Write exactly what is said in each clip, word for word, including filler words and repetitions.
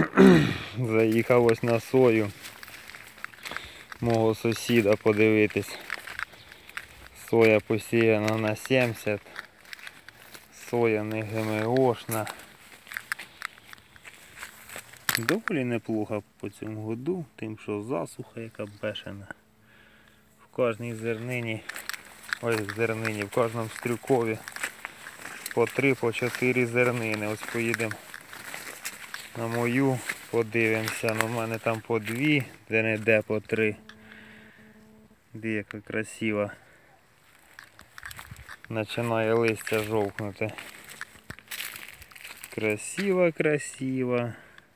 Заїхав ось на сою мого сусіда подивитись. Соя посіяна на сімдесят. Соя не ГМОшна. Доволі неплохо по цьому году, тим що засуха яка бешена. В кожній зернині, ой зернині, в кожному стрюкові по три, по чотири зернини. Ось поїдемо на мою, подивимося. Ну, в мене там по дві, де-не-де по три. Де яка красива. Починає листя жовкнути. Красиво, красиво.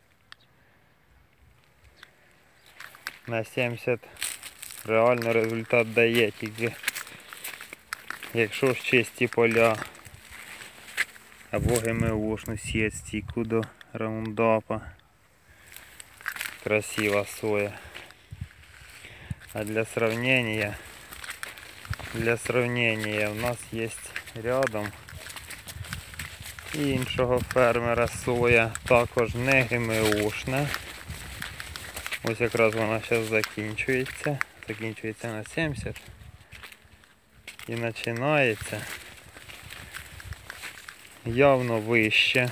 На сімдесят реально результат дає, тільки якщо ж чисті поля або ГМОшну сіять стійку до раундапа. Красива соя. А для сравнения, для сравнения у нас есть рядом іншого фермера соя, також не ГМОшна. Ось якраз вона зараз закінчується. Закінчується на сімдесят. І починається явно вище.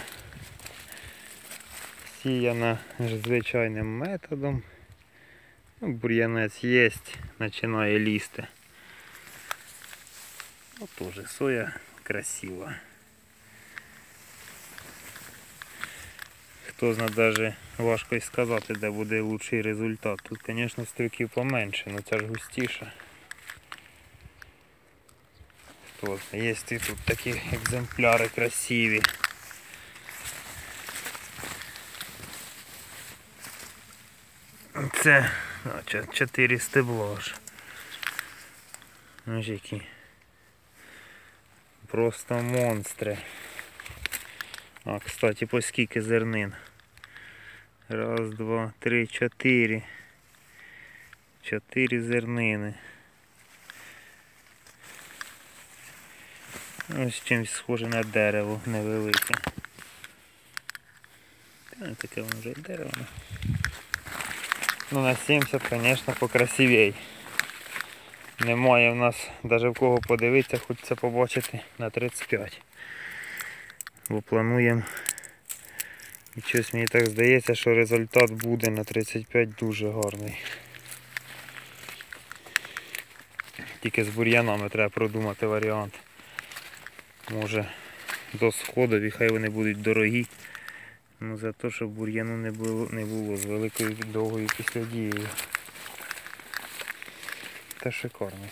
Сіяна звичайним методом. Ну, бур'янець є, починає лізти. Ну, теж соя красива. Хто знає, навіть важко й сказати, де буде кращий результат. Тут, звісно, стрюків поменше, але це ж густіше. Хто знає, є і тут такі екземпляри красиві. Це чотири стебла аж. Ось які. Просто монстри. А, кстати, по скільки зернин? Раз, два, три, чотири. Чотири зернини. Ось чимось схоже на дерево невелике. Та таке воно вже дерево. Ну на сімдесят, звісно, покрасивей. Немає в нас навіть в кого подивитися, хочеться побачити на тридцять п'ять. Бо плануємо, і щось мені так здається, що результат буде на тридцять п'ять дуже гарний. Тільки з бур'янами треба продумати варіант. Може до сходові, хай вони будуть дорогі. Ну за те, щоб бур'яну не було, не було з великою довгою післядією. Та шикарно.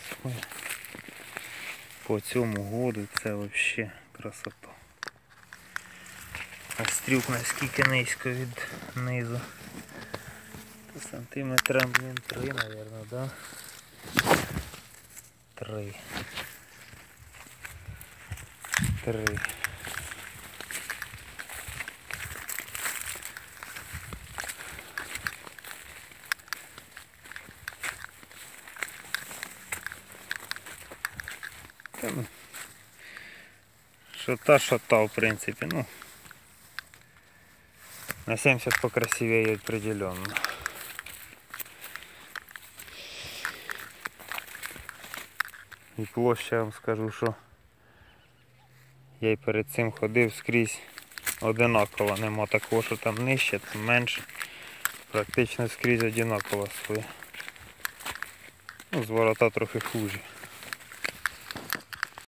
По цьому году це взагалі красота. А стрюк наскільки низько від низу. Сантиметра, блін, три, мабуть, да? Три. Три. Шота, шота, в принципі, ну, на сімдесят покрасивее определенно. І площа, я вам скажу, що я й перед цим ходив скрізь одинаково, нема такого, що там нижче, там менше. Практично скрізь одинаково своє. Ну, з ворота трохи хуже.